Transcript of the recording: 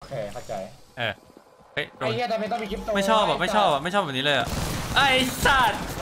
เคเข้าใจเฮ้ยไอ้เหี้ยทำไมต้องมีคริปโตไม่ชอบอ่ะไม่ชอบอ่ะไม่ชอบแบบนี้เลยอ่ะไอ้สัตว์